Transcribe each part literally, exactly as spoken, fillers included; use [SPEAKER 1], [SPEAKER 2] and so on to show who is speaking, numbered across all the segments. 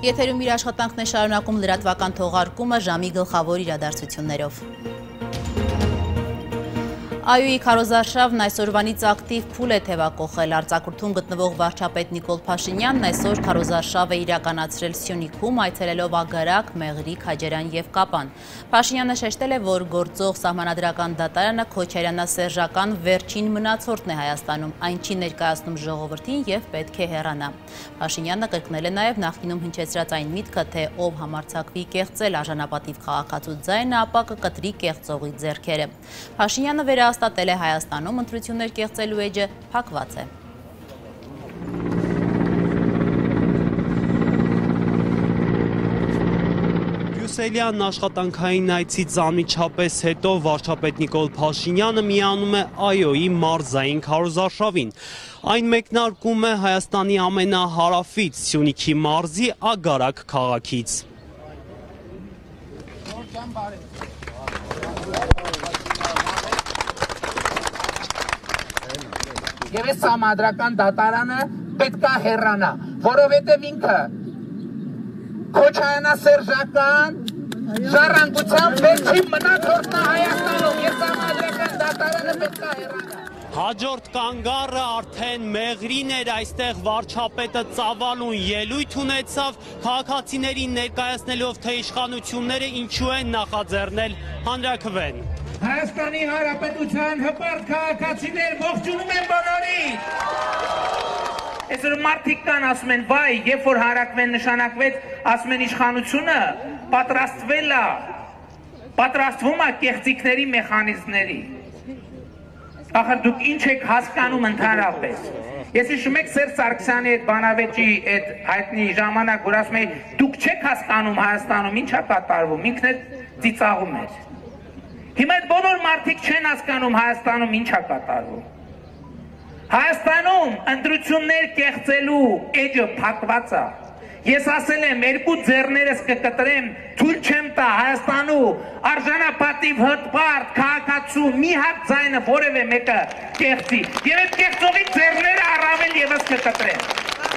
[SPEAKER 1] Եթերում իր աշխատանքն է շարունակում լրատվական թողարկումը ժամի գլխավոր իրադարձություններով։ Այոյի քարոզարշավն այսօրվանից ակտիվ փուլ է թևակողել։ Արձակուրդում գտնվող վարչապետ Նիկոլ Փաշինյանն այսօր քարոզարշավ է իրականացրել Սյունիքում, այցելելով Ագարակ, Մեղրի, Քաջարյան և Կապան։ Փաշինյանը շեշտել է, որ գործող սահմանադրական դատարանը Քոչարյանասերժական վերջին մնացորդն է Հայաստանում, այն չի ներկայացնում ժողովրդին և պետք է հեռանա։ Փաշինյանը կրկնել է նաև նախկինում հնչեցրած այն միտքը, թե ով համարձակվի կեղծել արժանապատիվ քաղաքացու ձայնը, ապա կկտրի կեղծողի ձեռքերը։ Փաշինյանը վերահաստատել է Հայաստանում ընտրություններ կեղծելու էջը փակված է։
[SPEAKER 2] Բրյուսելյան աշխատանքային այցից անմիջապես հետո վարչապետ Նիկոլ Փաշինյանը միանում է Այոյի մարզային քարոզարշավին։ Այն մեկնարկում է Հայաստանի ամենահարավից Սյունիքի մարզի Ագարակ քաղաքից։
[SPEAKER 3] Եվ այս սահմանադրական դատարանը պետք է հեռանա, որովհետև ինքը Քոչարյանասերժական ժառանգության վերջին մնացորդն է Հայաստանում, եւ սահմանադրական դատարանը պետք է հեռանա։
[SPEAKER 2] Հաջորդ կանգառը արդեն Մեղրին էր, այստեղ վարչապետը ծավալուն ելույթ ունեցավ, քաղաքացիներին ներկայացնելով, թե իշխանությունները ինչու են նախաձեռնել հանրաքվեն։
[SPEAKER 3] Հայաստանի Հանրապետության հպարտ քաղաքացիներ ողջունում են բոլորին։ Այսօր մարդիկ կան ասում են, վայ, երբ որ հանրաքվեն նշանակվեց, ասում են իշխանությունը պատրաստվել է, պատրաստվում է կեղծիքների մեխանիզմների։ Ախր դուք ինչ եք հասկանում ընդհանրապես։ Ես հիշում եք Սերժ Սարգսյանի այդ բանավեճի այդ հայտնի ժամանակ, որ ասում է, դուք չեք հասկանում Հայաստանում ինչ է կատարվում, ինքն էլ ծիծաղում էր։ Հիմա այդ բոլոր մարդիկ չեն հասկանում Հայաստանում ինչ է կատարվում։ Հայաստանում ընտրություններ կեղծելու էջը փակված է։ Ես ասել եմ, երկու ձեռներս կկտրեմ, թույլ չեմ տա Հայաստանու արժանապատիվ հտպարտ քաղաքացու մի հատ ձայնը որևէ մեկը կեղծի։ Եվ այդ կեղծողի ձեռները առավել ևս կկտրեմ։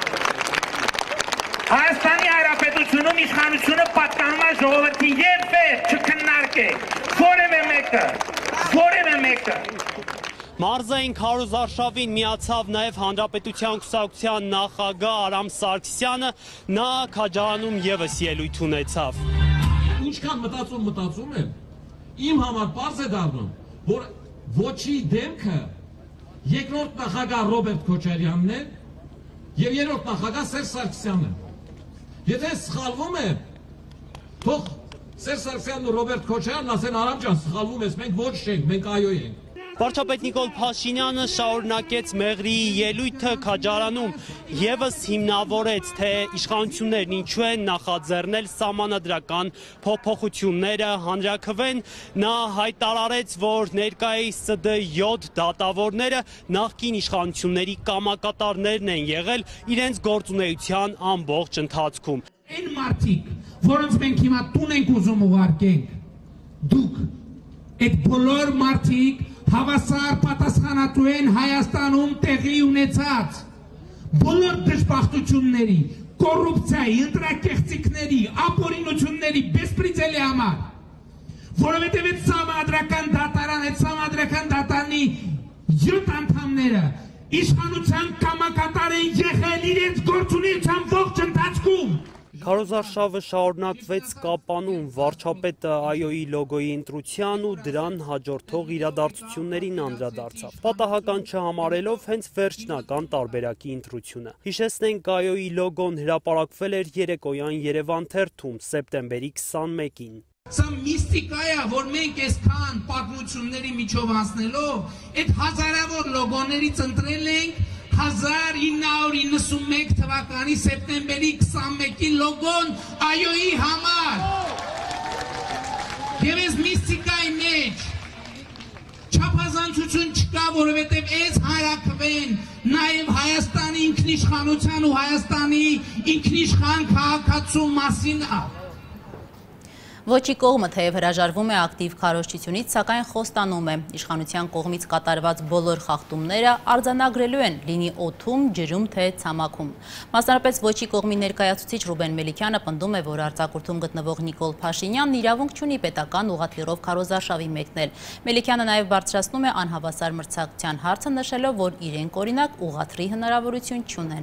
[SPEAKER 3] Հայաստանի Հանրապետությունում իշխանությունը պատկանում է ժողովրդին եւ պետք չքննարկեք որևէ մեկը, որևէ մեկը։
[SPEAKER 2] Մարզային քարոզարշավին միացավ նաև Հանրապետության կուսակցության նախագահ Արամ Սարգսյանը, նա Քաջարանում ևս ելույթ ունեցավ։
[SPEAKER 4] Ինչքան մտածում մտածում եմ, իմ համար պարզ է դառնում, որ ոչի դեմքը երկրորդ նախագահ Ռոբերտ Քոչարյանն է եւ երրորդ նախագահ Սերժ Սարգսյանն է։ Եթե սխալվում է, թող Սերժ Սարգսյանն ու Ռոբերտ Քոչարյանն ասեն Արամ ջան, սխալվում ես, մենք ոչ չենք, մենք այո ենք։
[SPEAKER 2] Վարչապետ Նիկոլ Փաշինյանը շարունակեց Մեղրիի ելույթը Քաջարանում, ևս հիմնավորեց, թե իշխանություններն ինչու են նախաձեռնել սահմանադրական փոփոխությունները հանրաքվեն, նա հայտարարեց, որ ներկայիս Ս Դ յոթ դատավորները նախկին իշխանությունների կամակատարներն են եղել իրենց գործունեության ամբողջ ընթացքում։
[SPEAKER 3] Այն մարդիկ, որոնց մենք հիմա տուն ենք ուզում ուղարկենք, դուք, այդ բոլոր մարդիկ հավասար պատասխանատու են Հայաստանում տեղի ունեցած բոլոր դժբախտությունների, կոռուպցիայի, ընտրակեղծիքների, ապօրինությունների, բեսպրիցելի համար, որովհետև այդ սահմանադրական դատարան, այդ սահմանադրական դատարանի յոթ անդամները իշխանության կամակատար են եղել իրենց գործունեության ողջ ընթացքում։
[SPEAKER 2] Քարոզարշավը շարունակվեց Կապանում, վարչապետը Այոյի լոգոյի ընտրության ու դրան հաջորդող իրադարձություններին անդրադարձավ, պատահական չհամարելով հենց վերջնական տարբերակի ընտրությունը։ Հիշեցնենք, Այոյի լոգոն հրապարակվել էր երեկոյան Երևան թերթում սեպտեմբերի քսանմեկին։
[SPEAKER 3] Սա միստիկա է, որ մենք այսքան պատմությունների միջով անցնելով այդ հազարավոր լոգոներից ընտրել ենք հազար ինը հարյուր իննսունմեկ թվականի սեպտեմբերի քսանմեկի լոգոն Այոյի համար։ Եվ այս միստիկայի մեջ չափազանցություն չկա, որովհետև այս հանրաքվեն նաև Հայաստանի ինքնիշխանության ու Հայաստանի ինքնիշխան քաղաքացու մասին է։
[SPEAKER 1] Ոչի կողմը թեև հրաժարվում է ակտիվ քարոզչությունից, սակայն խոստանում է, իշխանության կողմից կատարված բոլոր խախտումները արձանագրելու են, լինի օդում, ջրում, թե ցամաքում։ Մասնարարպես ոչի կողմի ներկայացուցիչ Ռուբեն Մելիքյանը պնդում է, որ արձակուրդում գտնվող Նիկոլ Փաշինյանն իրավունք չունի պետական ուղղաթիռով քարոզարշավի մեկնել։ Մելիքյանը նաև բարձրացնում է անհավասար մրցակցության հարցը, նշելով, որ իրենք օրինակ ուղղաթիռի հնարավորություն չունեն։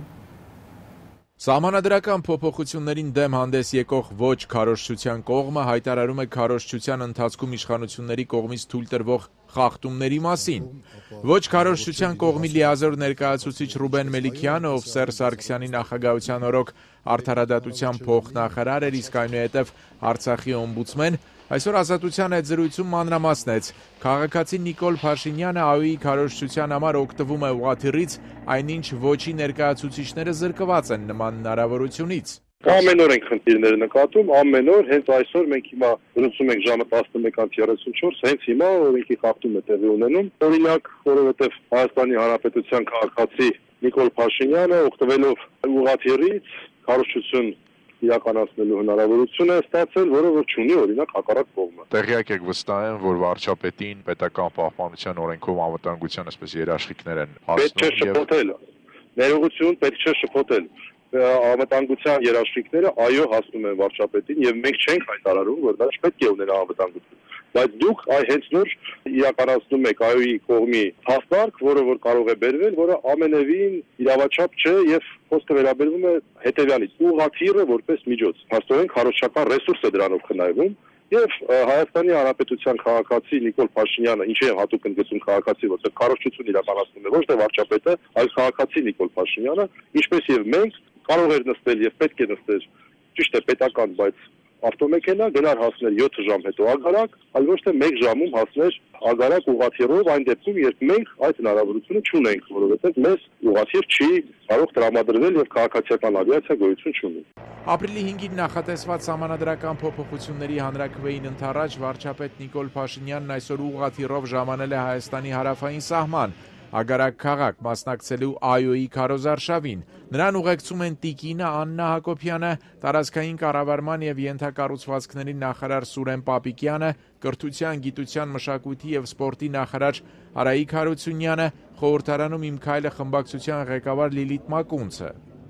[SPEAKER 5] Սահմանադրական փոփոխություններին դեմ հանդես եկող ոչ քարոզչության կողմը հայտարարում է քարոզչության ընթացքում իշխանությունների կողմից թույլ տրվող խախտումների մասին։ Ոչ քարոզչության կողմի լիազոր ներկայացուցիչ Ռուբեն Մելիքյանը, ով Սերժ Սարգսյանի նախագահության օրոք արդարադատության փոխնախարար էր, իսկ այնուհետև Արցախի օմբուդսմեն, այսօր Ազատության հետ զրույցում մանրամասնեց. քաղաքացի Նիկոլ Փաշինյանը ԱՕ-ի քարոզչության համար օգտվում է ուղղաթիռից, այնինչ ոչի ներկայացուցիչները զրկված են նման հնարավորությունից։
[SPEAKER 6] Ամեն օր ենք խնդիրները նկատում, ամեն օր, հենց այսօր մենք հիմա զրուցում ենք ժամը տասնմեկ թերսունչորս, հենց հիմա օրենքի խախտում է տեղի ունենում։ Օրինակ, որովհետև Հայաստանի Հանրապետության քաղաքացի Նիկոլ Փաշինյանը օգտվելով ուղղաթիռից քարոզչություն իրականացնելու հնարավորություն է ստացել, որը որ չունի օրինակ հակառակ կողմը։
[SPEAKER 7] Տեղյակ եք վստահ եմ, որ վարչապետին պետական պահպանության օրենքով անվտանգության այսպես երաշխիքներ են
[SPEAKER 6] հասնում։ Պետք չէ շփոթել։ Ներողություն, պետք չէ շփոթել։ Անվտանգության երաշխիքները այո հասնում են վարչապետին եւ մենք չենք հայտարարում, որ դա չպետք է ունենա անվտանգություն։ Բայց դուք այ հենց նոր իրականացնում եք ԱՕ-ի կողմի հաստարկ, որը որ կարող է բերվել, որը ամենևին իրավաչափ չէ եւ խոսքը վերաբերվում է հետեւյալից. ուղղաթիռը որպես միջոց։ Հաստատորեն քարոզչական ռեսուրս է դրանով խնայվում եւ Հայաստանի Հանրապետության քաղաքացի Նիկոլ Փաշինյանը, ինչի է հատուկ ընդգծում քաղաքացի, որտեղ քարոզչություն իրականացնում է ոչ թե վարչապետը, այլ քաղաքացի Նիկոլ Փաշինյանը, ինչպես եւ մենք կարող էր նստել եւ պետք է նստել, ճիշտ է պետական, բայց ավտոմեքենա գնար հասներ յոթ ժամ հետո ագարակ, այլ ոչ թե մեկ ժամում հասներ ագարակ ուղղաթիռով այն դեպքում, երբ մենք այդ հնարավորությունը չունենք, որովհետեւ մեզ ուղղաթիռ չի կարող տրամադրվել եւ քաղաքացիական ավիացիա գոյություն չունի։
[SPEAKER 5] Ապրիլի հինգին նախատեսված սահմանադրական փոփոխությունների հանրաքվեին ընթառաջ վարչապետ Նիկոլ Փաշինյանն այսօր ուղղաթիռով ժամանել է Հայաստանի հարավային սահման, Ագարակ քաղաք մասնակցելու ԱՕ-ի քարոզարշավին։ Նրան ուղեկցում են տիկինը Աննա Հակոբյանը, տարածքային կառավարման եւ ենթակառուցվածքների նախարար Սուրեն Պապիկյանը, կրթության, գիտության, մշակույթի եւ սպորտի նախարար Արայիկ Հարությունյանը, խորհրդարանում Իմ քայլը խմբակցության ղեկավար Լիլիթ Մակունցը։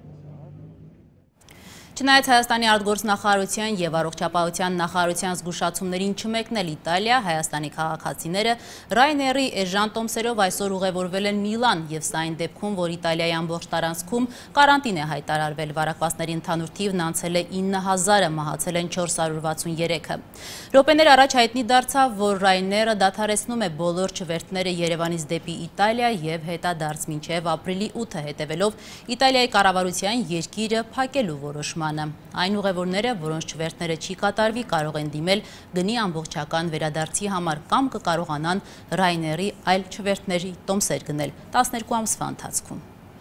[SPEAKER 1] Չնայած Հայաստանի արտգործնախարարության եւ առողջապահության նախարարության զգուշացումներին չմեկնել Իտալիա, Հայաստանի քաղաքացիները Ryanair-ի էժան տոմսերով այսօր ուղևորվել են Միլան եւ սա այն դեպքում, որ Իտալիայի ամբողջ տարածքում կարանտին է հայտարարվել, վարակվածների ընդհանուր թիվն անցել է ինը հազարը, մահացել են չորս հարյուր վաթսուներեքը։ Րոպեներ առաջ հայտնի դարձավ, որ Ryanair-ը դադարեցնում է բոլոր չվերթները Երևանից դեպի Իտալիա եւ հետադարձ մինչեւ ապրիլի ութը, հետեւելով Իտալիայի կառավարության երկիրը փակելու որոշման։ Այն ուղևորները, որոնց չվերթները չի կատարվի, կարող են դիմել գնի ամբողջական վերադարձի համար կամ կկարողանան Ryanair-ի այլ չվերթների տոմսեր գնել տասներկու ամսվա ընթացքում։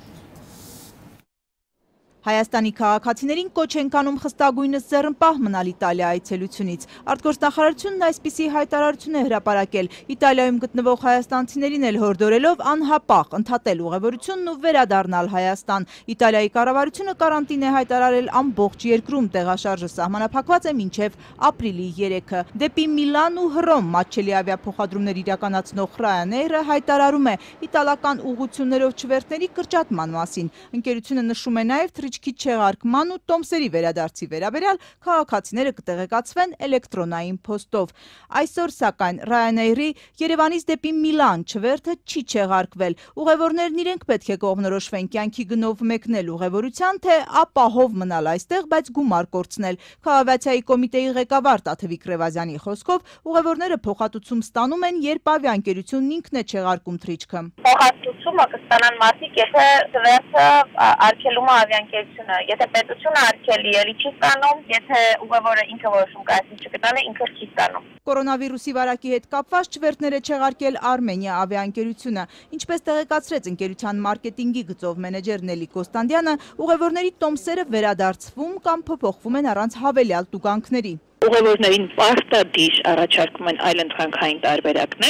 [SPEAKER 8] Հայաստանի քաղաքացիներին կոչ են կանում խստագույնս ձեռնպահ մնալ Իտալիա այցելությունից։ Արտգործնախարարությունն այսպիսի հայտարարություն է հրապարակել, Իտալիայում գտնվող հայաստանցիներին էլ հորդորելով անհապաղ ընդհատել ուղևորությունն ու վերադառնալ Հայաստան։ Իտալիայի կառավարությունը կարանտին է հայտարարել ամբողջ երկրում, տեղաշարժը սահմանափակված է մինչև ապրիլի երեքը։ Դեպի Միլան ու Հռոմ մատչելի ավիափոխադրումներ իրականացնող Ryanair-ը հայտարարում է իտալական ուղղություններով չվերթների կրճատման մասին։ Ընկերությունը նշում է նաև թռիչքի չեղարկման ու տոմսերի վերադարձի վերաբերյալ քաղաքացիները կտեղեկացվեն էլեկտրոնային փոստով։ Այսօր սակայն Ryanair-ի Երևանից դեպի Միլան չվերթը չի չեղարկվել։ Ուղևորներն իրենք պետք է կողմնորոշվեն կյանքի գնով մեկնել ուղևորության, թե ապահով մնալ այստեղ, բայց գումար կորցնել։ Քաղաքացիայի կոմիտեի ղեկավար Տաթևիկ Ռևազյանի խոսքով ուղևորները փոխհատուցում ստանում են, երբ ավիաընկերությունն ինքն է չեղարկում թռիչքը։
[SPEAKER 9] Փոխհատուցումը կստանան մարդիկ, եթե թվերթը արգելում է ավիաընկերությունը, եթե պետությունը արգելի էլի չի ստանում, եթե ուղևորը ինքը որոշում կայացնի չկտանը, ինքը չի ստանում։
[SPEAKER 8] Կորոնավիրուսի վարակի հետ կապված չվերթներ է չեղարկել Արմենիա ավիաընկերությունը։ Ինչպես տեղեկացրեց ընկերության մարքեթինգի գծով մենեջեր Նելի Կոստանդյանը, ուղևորների տոմսերը վերադարձվում կամ փոփոխվում են առանց հավելյալ տուգանքների։
[SPEAKER 10] Ուղևորներին պարտադիր առաջարկում են այլընտրանքային տարբերակներ,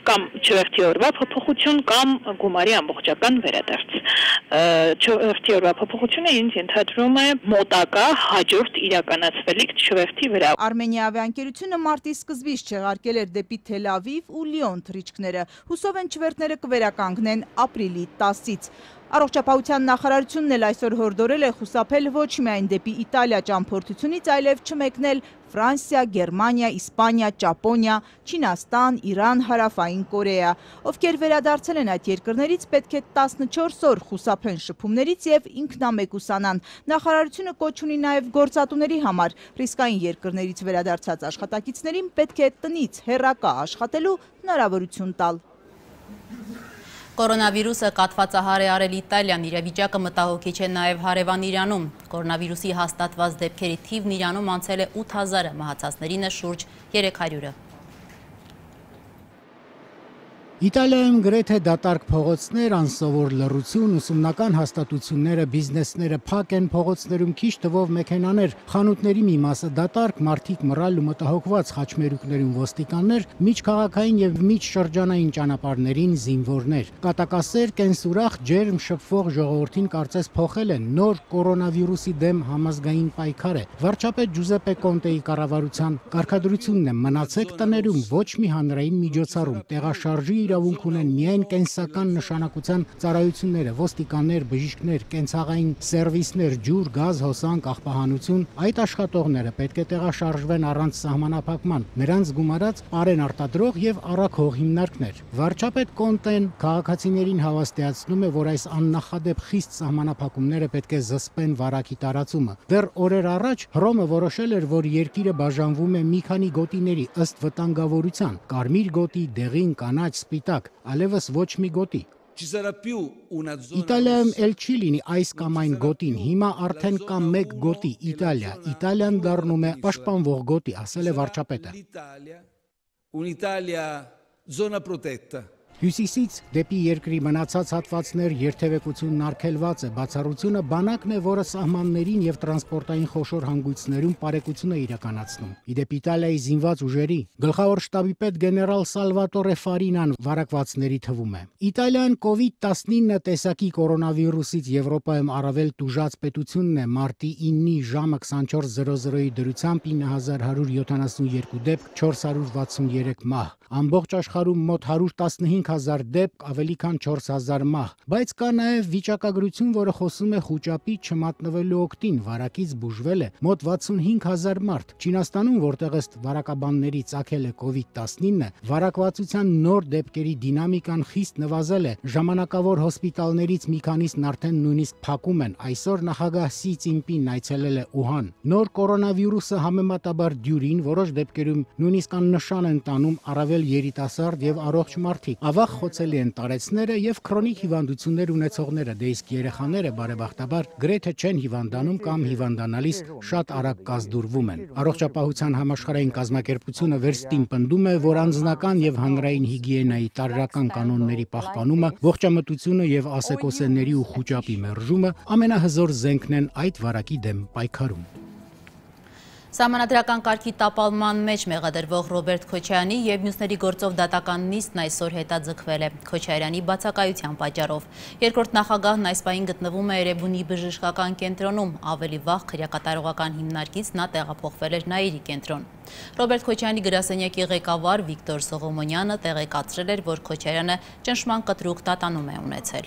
[SPEAKER 10] կամ չորրորդի օրվա փոփոխություն կամ գումարի ամբողջական վերադարձ։ Չորրորդի օրվա փոփոխությունը ինձ ենթադրում է մոտակա հաջորդ իրականացվելիք չորրորդի վրա։
[SPEAKER 8] Արմենիա ավիաընկերությունը մարտի սկզբից չեղարկել էր դեպի Թել Ավիվ ու Լիոն թռիչքները։ Հուսով են չվերթները կվերականգնեն ապրիլի տասից։ Առողջապահության նախարարությունն էլ այսօր հորդորել է խուսափել ոչ միայն դեպի Իտալիա ճամփորդությունից, այլև չմեկնել Ֆրանսիա, Գերմանիա, Իսպանիա, Ճապոնիա, Չինաստան, Իրան, Հարավային Կորեա։ Ովքեր վերադարձել են այդ երկրներից, պետք է տասնչորս օր խուսափեն շփումներից եւ ինքնամեկուսանան։ Նախարարությունը կոչ ունի նաեւ գործատուների համար ռիսկային երկրներից վերադարձած աշխատակիցներին պետք է տնից հեռակա աշխատելու հնարավորություն տալ։
[SPEAKER 1] Կորոնավիրուսը կաթվածահար է արել Իտալիան, իրավիճակը մտահոգիչ է նաև հարևան Իրանում։ Կորոնավիրուսի հաստատված դեպքերի թիվն Իրանում անցել է ութ հազարը, մահացածներինը շուրջ երեք հարյուրը։
[SPEAKER 11] Իտալիայում գրեթե դատարկ փողոցներ, անսովոր լռություն, ուսումնական հաստատությունները, բիզնեսները փակ են, փողոցներում քիչ թվով մեքենաներ, խանութների մի մասը դատարկ, մարդիկ մռայլ ու մտահոգված, խաչմերուկներում ոստիկաններ, միջքաղաքային եւ միջշրջանային ճանապարհներին զինվորներ։ Կատակասեր, կենսուրախ, ջերմ շփվող ժողովրդին կարծես փոխել են նոր կորոնավիրուսի դեմ համազգային պայքար է։ Վարչապետ Ջուզեպե Կոնտեի կառավարության կարգադրությունն է մնացեք տներում, ոչ մի հանրային միջոցառում, տեղաշարժի իրավունք ունեն միայն կենսական նշանակության ծառայությունները, ոստիկաններ, բժիշկներ, կենցաղային սերվիսներ, ջուր, գազ, հոսանք, աղբահանություն, այդ աշխատողները պետք է տեղաշարժվեն առանց սահմանափակման, նրանց գումարած պարեն արտադրող եւ առաքող հիմնարկներ։ Վարչապետ Կոնտեն քաղաքացիներին հավաստիացնում է, որ այս աննախադեպ խիստ սահմանափակումները պետք է զսպեն վարակի տարածումը։ Դեռ օրեր առաջ Հռոմը որոշել էր, որ երկիրը բաժանվում է մի քանի գոտիների ըստ վտանգավորության՝ կարմիր գոտի, դեղին, կանաչ, սպիտակ, այլևս ոչ մի գոտի։ Իտալիայում էլ չի լինի այս կամ այն գոտին, հիմա արդեն կա մեկ գոտի՝ Իտալիա։ Իտալիան դառնում է պաշտպանվող գոտի, ասել է վարչապետը։ Հյուսիսից դեպի երկրի մնացած հատվածներ երթևեկությունն արգելված է, բացառությունը բանակն է, որը սահմաններին եւ տրանսպորտային խոշոր հանգույցներում պարեկություն է իրականացնում։ Իդեպ Իտալիայի զինված ուժերի գլխավոր շտաբի պետ գեներալ Սալվատորե Ֆարինան վարակվածների թվում է։ Իտալիան կովիդ տասնինը տեսակի կորոնավիրուսից Եվրոպայում առավել տուժած պետությունն է, մարտի իննի ժամը քսանչորս զրո զրոյի դրությամբ ինը հազար հարյուր յոթանասունյերկու դեպք, չորս հարյուր վաթսունյերեք մահ։ Ամբողջ աշխարհում մոտ հարյուր տասնհինգ հազար դեպք, ավելի քան չորս հազար մահ, բայց կա նաև վիճակագրություն, որը խոսում է խուճապի չմատնվելու օգտին, վարակից բուժվել է մոտ վաթսունհինգ հազար մարդ։ Չինաստանում, որտեղ ըստ վարակաբանների ծագել է կովիդ տասնինը, վարակվածության նոր դեպքերի դինամիկան խիստ նվազել է, ժամանակավոր հոսպիտալներից մի քանիսն արդեն նույնիսկ փակում են։ Այսօր նախագահ Սի Ցինպինն այցելել է Ուհան։ Նոր կորոնավիրուսը համեմատաբար դյուրին որոշ դեպքերում նույնիսկ աննշան են տանում առավել երիտասարդ եւ առողջ մարդիկ։ Ավաղ խոցելի են տարեցները եւ քրոնիկ հիվանդություններ ունեցողները, դե իսկ երեխաները բարեբախտաբար գրեթե չեն հիվանդանում կամ հիվանդանալիս շատ արագ կազդուրվում են։ Առողջապահության համաշխարհային կազմակերպությունը վերստին պնդում է, որ անձնական եւ հանրային հիգիենայի տարրական կանոնների պահպանումը, ողջամտությունը եւ ասեկոսենների ու խուճապի մերժումը ամենահզոր զենքն են այդ վարակի դեմ պայքարում։
[SPEAKER 1] Սահմանադրական կարգի տապալման մեջ մեղադրվող Ռոբերտ Քոչարյանի և մյուսների գործով դատական նիստն այսօր հետաձգվել է Քոչարյանի բացակայության պատճառով։ Երկրորդ նախագահն այս պահին գտնվում է Էրեբունի բժշկական կենտրոնում, ավելի վաղ քրեակատարողական հիմնարկից նա տեղափոխվել էր Նաիրի կենտրոն։ Ռոբերտ Քոչարյանի գրասենյակի ղեկավար Վիկտոր Սողոմոնյանը տեղեկացրել էր, որ Քոչարյանը ճնշման կտրուկ տատանում է ունեցել։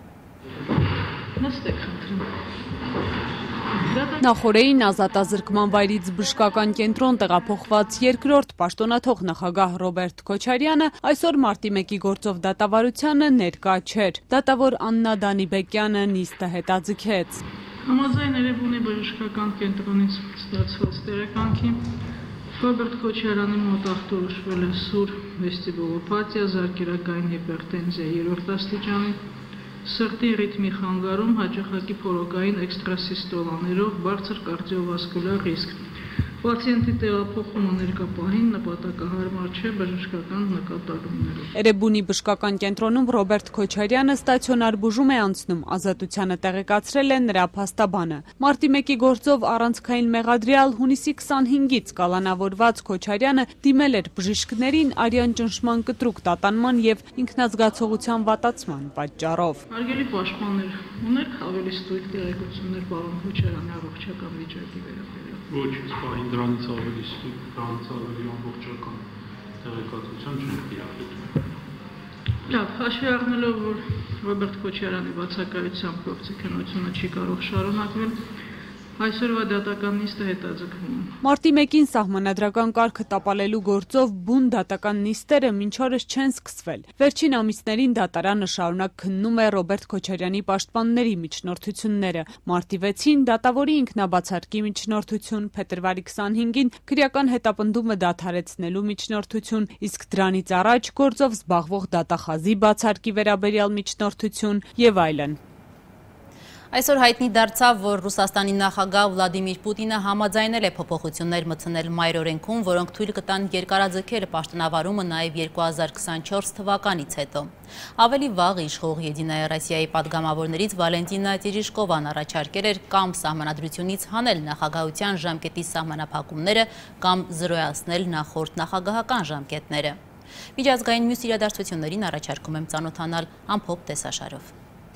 [SPEAKER 12] Նախորդին ազատազրկման վայրից բժշկական կենտրոն տեղափոխված երկրորդ պաշտոնաթող նախագահ Ռոբերտ Քոչարյանը այսօր մարտի մեկի գործով դատավարությանը ներկա չէր։ Դատավոր Աննա Դանիբեկյանը նիստը հետաձգեց։
[SPEAKER 13] Համաձայն Էրեբունի բժշկական կենտրոնից ստացված տեղեկանքի Ռոբերտ Քոչարյանի մոտ ախտորոշվել է սուր վեստիբուլոպաթիա, զարկերակային հիպերտենզիա երրորդ աստիճանի, սրտի ռիթմի խանգարում, հաճախակի փորոկային էքստրասիստոլաներով բարձր կարդիովասկուլար ռիսկ։ Պացիենտի տեղափոխումը ներկա պահին նպատակահարմար չէ բժշկական նկատառումներով։
[SPEAKER 12] Էրեբունի բժշկական կենտրոնում Ռոբերտ Քոչարյանը ստացիոնար բուժում է անցնում, ազատությանը տեղեկացրել է նրա փաստաբանը։ Մարտի մեկի գործով առանցքային մեղադրյալ հունիսի քսանհինգից կալանավորված Քոչարյանը դիմել էր բժիշկներին արյան ճնշման կտրուկ տատանման եւ ինքնազգացողության վատացման պատճառով։
[SPEAKER 13] Հարգելի պաշտպաններ, ունեք ավելի ստույգ տեղեկություններ պարոն Քոչարյանի առողջական վիճակի վերաբերյալ։
[SPEAKER 14] Ոչ, սպահին դրանից ավելի ստույգ, դրանից ավելի ամբողջական տեղեկատվություն չենք իրականացնում։
[SPEAKER 13] Լավ, հաշվի առնելով, որ Ռոբերտ Քոչարյանի բացակայությամբ փոխձգնությունը չի կարող շարունակվել, այսօրվա դատական նիստը հետաձգվում է։
[SPEAKER 12] Մարտի մեկին սահմանադրական կարգը տապալելու գործով բուն դատական նիստերը մինչ օրս չեն սկսվել։ Վերջին ամիսներին դատարանը շարունակ քննում է Ռոբերտ Քոչարյանի պաշտպանների միջնորդությունները։ Մարտի վեցին դատավորի ինքնաբացարկի միջնորդություն, փետրվարի քսանհինգին քրեական հետապնդումը դադարեցնելու միջնորդություն, իսկ դրանից առաջ գործով զբաղվող դատախազի բացարկի վերաբերյալ միջնորդություն եւ այլն։
[SPEAKER 1] Այսօր հայտնի դարձավ, որ Ռուսաստանի նախագահ Վլադիմիր Պուտինը համաձայնել է փոփոխություններ մտցնել մայրօրենքում, որոնք թույլ կտան երկարաձգել պաշտոնավարումը նաև երկու հազար քսանչորս թվականից հետո։ Ավելի վաղ իշխող Եդինայա Ռոսիայի падգամավորներից Վալենտինա Տերեժկովան առաջարկել էր կամ սահմանադրությունից հանել նախագահության ժամկետի սահմանափակումները, կամ զրոյացնել նախորդ նախագահական ժամկետները։ Միջազգային մյուս իրադարձություններին առաջարկում եմ ծանոթանալ ամփոփ տեսաշարով։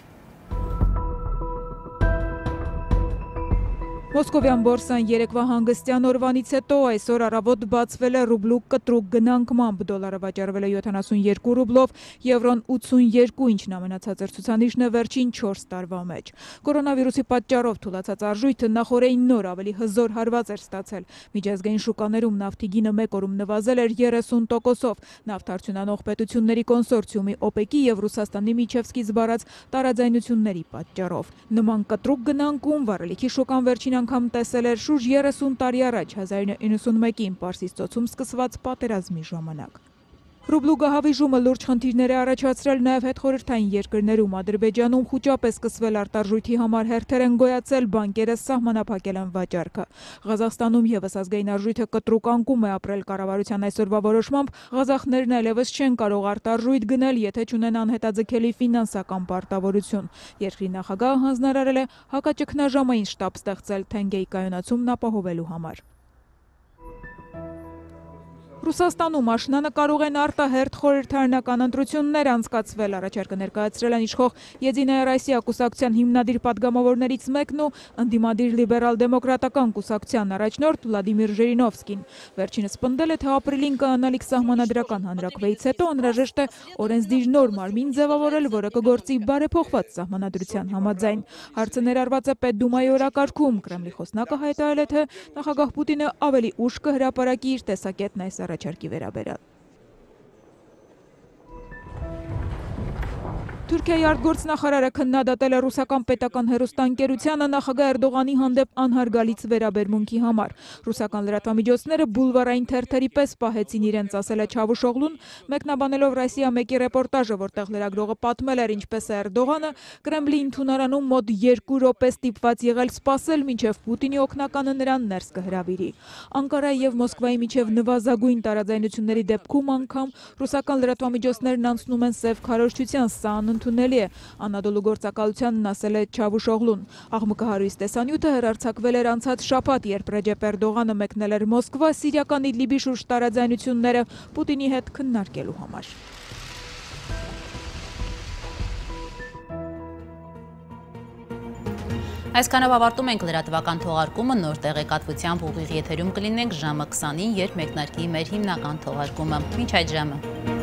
[SPEAKER 8] Մոսկովյան բորսան երեկվա հանգստյան օրվանից հետո այսօր առավոտ բացվել է ռուբլու կտրուկ գնանկմամբ, դոլարը վաճառվել է յոթանասունյերկու ռուբլով, եվրոն ութսունյերկու, ինչն ամենացածր ցուցանիշն է վերջին չորս տարվա մեջ։ Կորոնավիրուսի պատճառով թուլացած արժույթը նախորդին նոր ավելի հզոր հարված էր ստացել։ Միջազգային շուկաներում նավթի գինը մեկ օրում նվազել էր երեսուն տոկոսով։ Նավթարդյունանող պետությունների կոնսորցիումի օպեկի եւ Ռուսաստանի միջև սկիզբ առած տարաձայնությունների պատճառով։ Նման կտրուկ գնանկում վառելիքի շուկան վերջին անգամ տեսել էր շուրջ երեսուն տարի առաջ հազար իննսուն իննսունմեկին Պարսից ծոցում սկսված պատերազմի ժամանակ։ Ռուբլու գահավիժումը լուրջ խնդիրներ է առաջացրել նաև հետխորհրդային երկրներում։ Ադրբեջանում խուճապ է սկսվել արտարժույթի համար հերթեր են գոյացել, բանկերը սահմանափակել են վաճառքը։ Ղազախստանում ևս ազգային արժույթը կտրուկ անկում է ապրել կառավարության այսօրվա որոշմամբ, ղազախներն այլևս չեն կարող արտարժույթ գնել, եթե չունենան հետաձգելի ֆինանսական պարտավորություն։ Երկրի նախագահը հանձնարարել է հակաճգնաժամային շտաբ ստեղծել թենգեի կայունացումն ապահովելու համար։ Ռուսաստանում աշնանը կարող են արտահերթ խորհրդարանական ընտրություններ անցկացվել, առաջարկը ներկայացրել են իշխող Եդինայա Ռոսիա կուսակցության հիմնադիր падգամավորներից մեկն ու ընդդիմադիր լիբերալ-դեմոկրատական կուսակցության առաջնորդ Վլադիմիր Ժիրինովսկին։ Վերջինս պնդել է, թե ապրիլին կանալիք սահմանադրական հանրակրվեից հետո անհրաժեշտ է օրենսդիր նոր մարմին ձևավորել, որը կգործի բարեփոխված սահմանադրության համաձայն։ Հարցը ներառված է Պետդումայի օրակարգում։ Կրեմլի խոսնակը հայտարարել է, թե նախագահ Պուտինը ավելի ուշ կհրապարակի իր տեսակետն այս առաջարկի վերաբերյալ։ Թուրքիայի արտգործնախարարը քննադատել է ռուսական պետական հեռուստաընկերությանը նախագահ Էրդողանի հանդեպ անհարգալից վերաբերմունքի համար։ Ռուսական լրատվամիջոցները բուլվարային թերթերի պես պահեցին իրենց, ասել է Չավուշօղլուն, մեկնաբանելով Ռոսիա մեկի ռեպորտաժը, որտեղ լրագրողը պատմել էր, ինչպես է Էրդողանը Կրեմլի ընդունարանում մոտ երկու րոպե ստիպված եղել սպասել, մինչև Պուտինի օգնականը նրան ներս կհրավիրի։ Անկարայի եւ Մոսկվայի միջև նվազագույն տարաձայնությունների դեպքում անգամ ռուսական լրատվամիջոցներն անցնում են սև քարոզչության, սա ընդունելի է, Անադոլու գործակալությանն ասել է Չավուշօղլուն։ Աղմկահարույց տեսանյութը հեռարձակվել էր անցած շաբաթ, երբ Ռեջեփ Էրդողանը մեկնել էր Մոսկվա Սիրիական Իդլիբի շուրջ տարաձայնությունները Պուտինի հետ քննարկելու համար։
[SPEAKER 1] Այսքանով ավարտում ենք լրատվական թողարկումը, նոր տեղեկատվությամբ ուղիղ եթերում կլինենք ժամը քսանին, երբ մեկնարկի մեր հիմնական թողարկումը։ Մինչ այդ ժամը։